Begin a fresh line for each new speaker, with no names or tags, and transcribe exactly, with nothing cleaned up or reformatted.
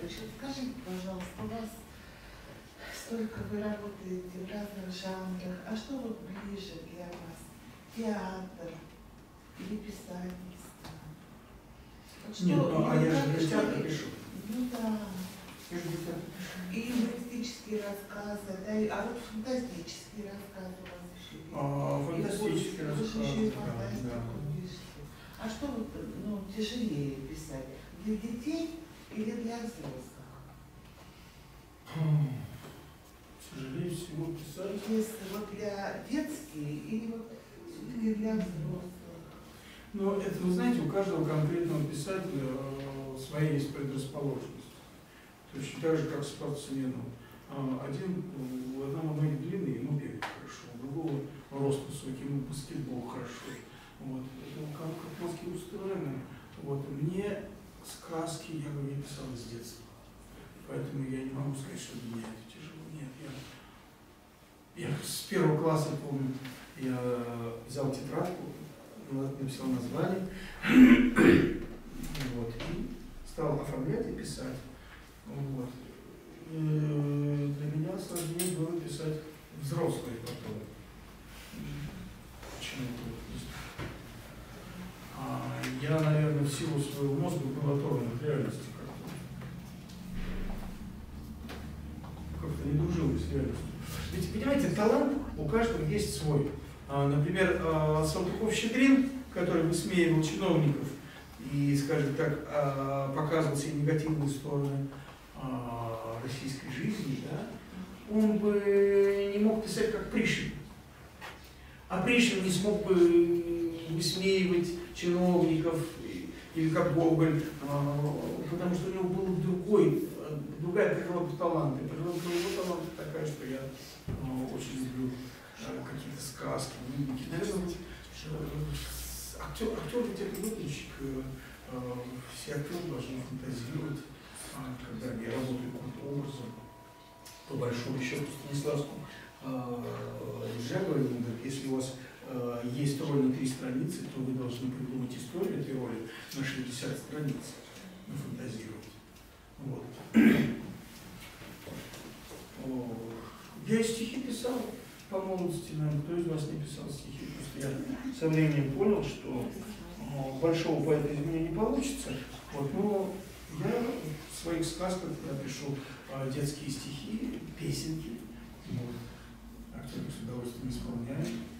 Значит, скажите, пожалуйста, у вас столько вы работаете в разных жанрах, а что вот ближе для вас? Театр или писательство? Вот что,
Нет, ну, а я же для
что,
театра пишу.
Ну да.
Я же для театра пишу.
И юмористические рассказы, да, и, а вот фантастические рассказы у вас еще есть.
А, фантастические
и
рассказы,
еще и
да,
фантастику
да.
пишете. А что вот, ну, тяжелее писать? Для детей или для взрослых?
Тяжелее всего писать.
Если вот для детские или вот все-таки для взрослых?
Но это, вы знаете, у каждого конкретного писателя э, своя есть предрасположенность. Точно так же, как спортсмену. Один, у одного ноги длинные, ему бегать хорошо, у другого рост высокий, ему баскетбол хорошо. Вот. Это как, как мозги устроены. Вот. Мне сказки я бы не писал с детства. Поэтому я не могу сказать, что для меня это тяжело. Нет, я, я с первого класса помню, я взял тетрадку, написал название, вот, и стал оформлять и писать. Вот. И для меня сложнее было писать взрослые потом. Почему-то. А я, наверное, в силу своего мозга был оторван от реальности как-то. Как-то не дружил с реальностью. Ведь, понимаете, талант у каждого есть свой. Например, Салтыков-Щедрин, который высмеивал чиновников и, скажем так, показывал все негативные стороны российской жизни, да, он бы не мог писать как Пришвин. А Пришвин не смог бы высмеивать чиновников или как Гоголь, потому что у него был другой, другая природа таланта. Природа его таланта такая, что я очень люблю какие-то сказки, мимики. Наверное, актер, актер ведь это выключик. Все актеры должны фантазировать, когда они работают над образом. По большому счету Станиславскому Илья говорил, если у вас есть роль на три страницы, то вы должны придумать историю этой роли на шестьдесят страниц, нафантазировать. Вот. Я и стихи писал по молодости, наверное, кто из вас не писал стихи? Просто я со временем понял, что большого поэта из меня не получится. Вот, но я в своих сказках я пишу детские стихи, песенки. Вот. Актеры с удовольствием исполняют.